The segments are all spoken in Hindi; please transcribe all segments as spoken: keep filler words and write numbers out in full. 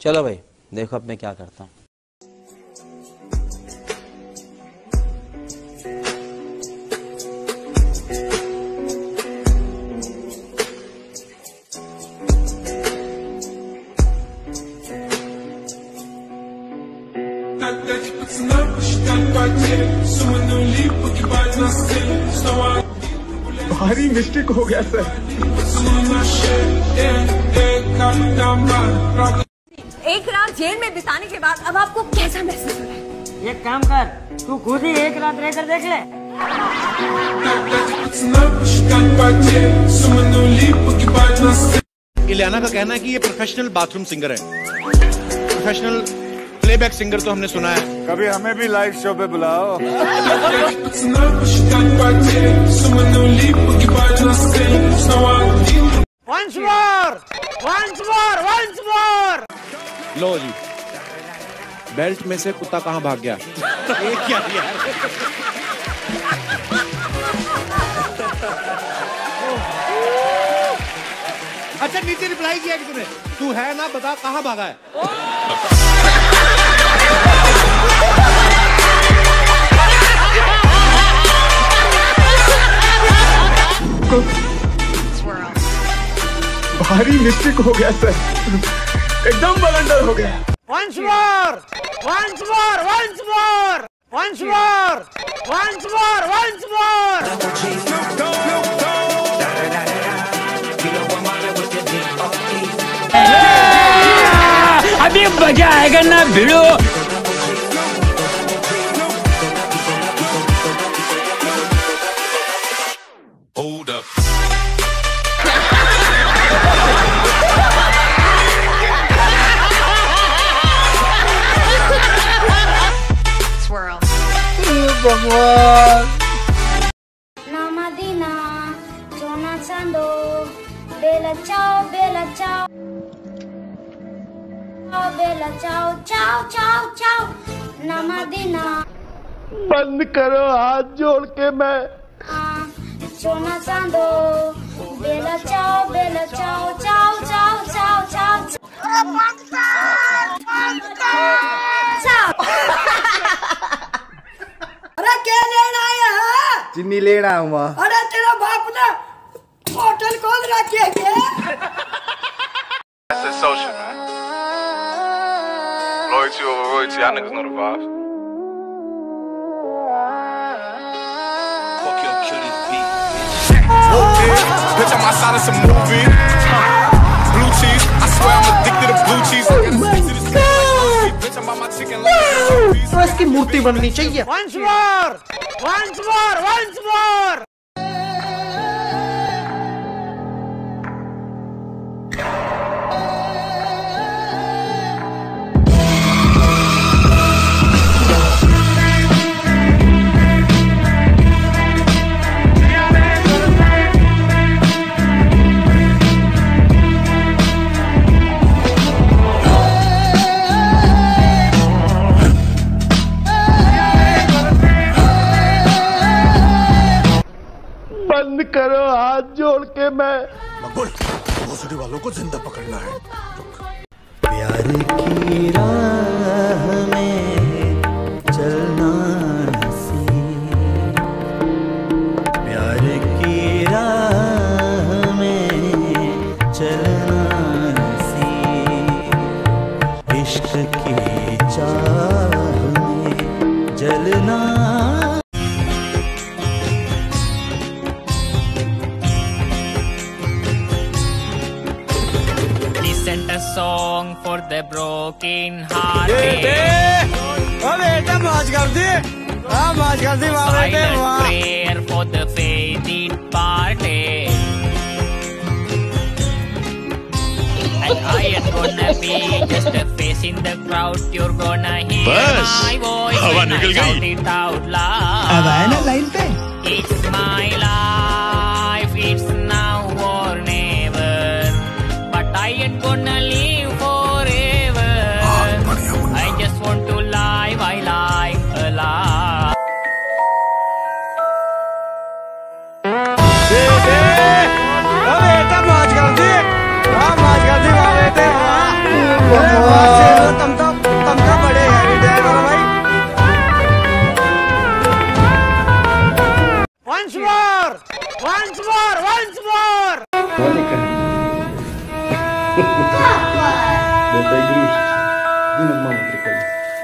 चलो भाई देखो अब मैं क्या करता हूँ। भारी मिस्टेक हो गया सर। एक रात जेल में बिताने के बाद अब आपको कैसा महसूस हो रहा है? एक काम कर, तू खुद ही एक रात रहकर देख ले। इलियाना का कहना है कि ये प्रोफेशनल बाथरूम सिंगर है। प्रोफेशनल प्लेबैक सिंगर तो हमने सुना है। कभी हमें भी लाइव शो पे बुलाओ। Once more, once more, once more. लो जी, बेल्ट में से कुत्ता कहाँ भाग गया? ये क्या यार? अच्छा नीचे रिप्लाई किया किसी ने? तू है ना, बता कहाँ भागा है? भारी मिस्टेक हो गया सर, एकदम बलंडर हो गया। Once more, once more, once more, once more, once more, once more. अभी मजा आएगा ना भिड़ो। Hold up. Swirl. भगवान। Namadina, Jona Sando, Bella Ciao, Bella Ciao, Bella Ciao, Ciao, Ciao, Ciao, Namadina. बंद करो हाथ जोड़ के मैं। Jona Sando, Bella Ciao, Bella Ciao, Ciao, Ciao, Ciao, Ciao. Ciao. अरे क्या लेना आया है? चीनी लेना हूँ माँ। अरे तेरा बाप ने होटल खोल रखी है क्या? That's a social, man. Loyalty over royalty. Y'all niggas know the vibes. Fuck your kill this beat. Bitch, I'm outside of some movie. Blue cheese. I swear I'm addicted to blue cheese. I gotta stick to this bitch, I'm on my chicken like तो इसकी मूर्ति बननी चाहिए। Once more, once more, once more. बंद करो हाथ जोड़ के मैं। मकबूल, भोसड़ी वालों को जिंदा पकड़ना है। प्यार की राह में चलना नसीब, प्यार की राह में चलना नसीब, इश्क की चाह में जलना। Sent a song for the broken hearted. बेटा मौज कर दी, हाँ मौज कर दी वहाँ बेटे वहाँ। Prayer for the faded parted. And I am gonna be just a face in the crowd. You're gonna hear my voice when I shout it out loud. अब आया ना लाइन पे। It's my life, it's now or never. But I ain't gonna live forever. I just want to live, I like a lot. बेटा मौज कर दी, हाँ मौज कर दी वहाँ बेटे वहाँ। Deta igrušić. Dinog mama prikoli.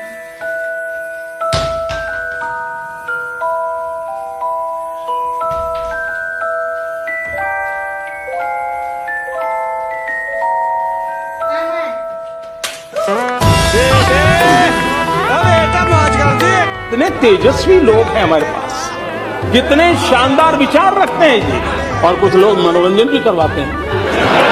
इतने तेजस्वी लोग हैं हमारे पास, कितने शानदार विचार रखते हैं जी, और कुछ लोग मनोरंजन भी करवाते हैं।